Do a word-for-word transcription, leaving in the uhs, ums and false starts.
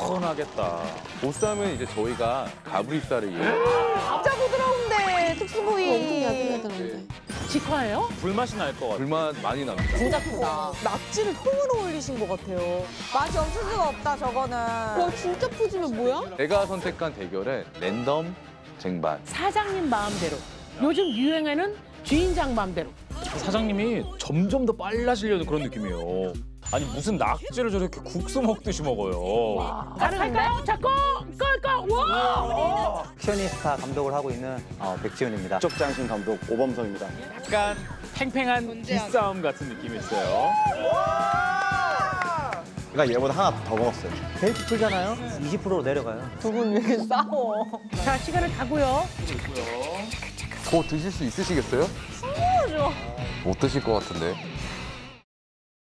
시원하겠다. 보쌈은 이제 저희가 가브리살을 이용. 진짜 부드러운데 특수부위. 엄청 야들야들한데. 직화예요? 불맛이 날 것 같아. 불맛 많이 납니다. 진짜 크다. 낙지를 통으로 올리신 것 같아요. 맛이 없을 수가 없다 저거는. 와 진짜 푸짐해 뭐야? 제가 선택한 대결은 랜덤 쟁반. 사장님 마음대로. 요즘 유행하는 주인장 마음대로. 사장님이 점점 더 빨라지려는 그런 느낌이에요. 아니 무슨 낙지를 저렇게 국수 먹듯이 먹어요. 갈까요? 잡고 끌까? 와! 액션이스타 감독을 하고 있는 어, 백지훈입니다. 적장신 감독 오범석입니다. 약간 팽팽한 기싸움 같은 느낌이 있어요. 제가 얘보다 하나 더 먹었어요. 벨트 풀잖아요? 이십 퍼센트로 내려가요. 두 분 왜 이렇게 싸워? 자, 시간을 가고요. 곧 드실 수 있으시겠어요? 좋아. 못 드실 것 같은데.